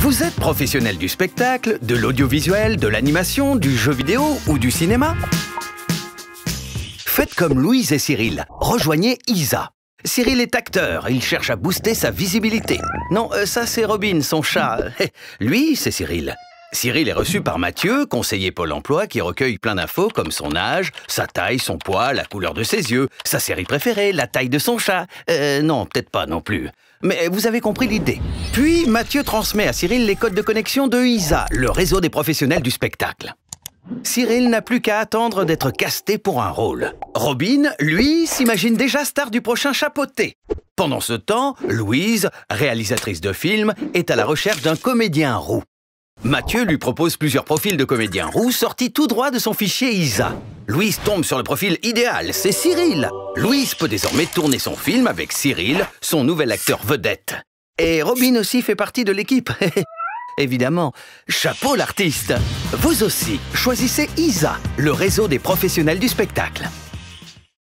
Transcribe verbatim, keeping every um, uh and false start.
Vous êtes professionnel du spectacle, de l'audiovisuel, de l'animation, du jeu vidéo ou du cinéma? Faites comme Louise et Cyril. Rejoignez Isa. Cyril est acteur, il cherche à booster sa visibilité. Non, euh, ça c'est Robin, son chat. Lui, c'est Cyril. Cyril est reçu par Mathieu, conseiller Pôle emploi, qui recueille plein d'infos comme son âge, sa taille, son poids, la couleur de ses yeux, sa série préférée, la taille de son chat. Euh, non, peut-être pas non plus. Mais vous avez compris l'idée. Puis, Mathieu transmet à Cyril les codes de connexion de Isa, le réseau des professionnels du spectacle. Cyril n'a plus qu'à attendre d'être casté pour un rôle. Robin, lui, s'imagine déjà star du prochain Chapeauté. Pendant ce temps, Louise, réalisatrice de films, est à la recherche d'un comédien roux. Mathieu lui propose plusieurs profils de comédiens roux sortis tout droit de son fichier Isa. Louise tombe sur le profil idéal, c'est Cyril. Louise peut désormais tourner son film avec Cyril, son nouvel acteur vedette. Et Robin aussi fait partie de l'équipe. Évidemment, chapeau l'artiste. Vous aussi, choisissez Isa, le réseau des professionnels du spectacle.